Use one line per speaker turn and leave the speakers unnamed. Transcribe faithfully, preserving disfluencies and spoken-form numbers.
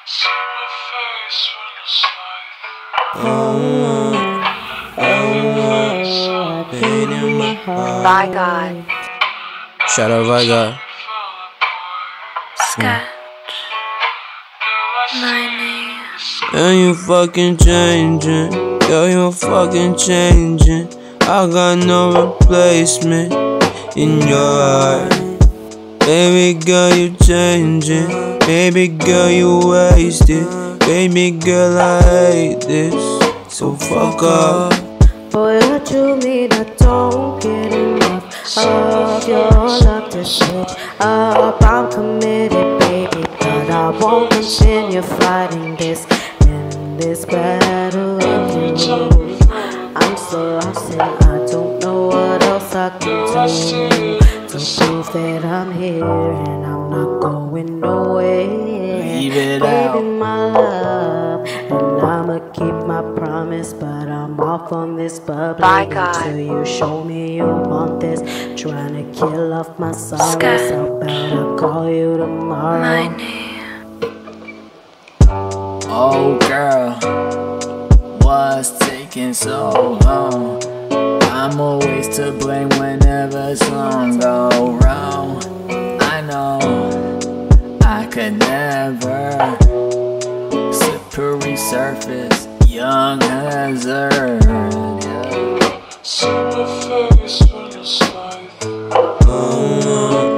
By God.
Shout out by God.
Sketch. My name.
And you fucking changing. Girl, you fucking changing. I got no replacement in your heart. Baby girl, you changing. Baby girl, you wasted. Baby girl, I hate this. So fuck up.
Boy, what you mean I don't get enough of your love to switch up? I'm committed, baby, but I won't continue fighting this in this battle of you. I'm so lost and I don't know what else I can do to prove that I'm here and I'm not going nowhere.
Leave it
Baby,
out.
my love, and I'ma keep my promise, but I'm off on this
By
public
God.
until you show me you want this. Trying to kill off my sorrows, how about I call you tomorrow?
My name.
Oh girl, what's taking so long? I'm always to blame whenever something go wrong. I know I could never slippery surface, young hazard. Yeah.
See my face when you slide through.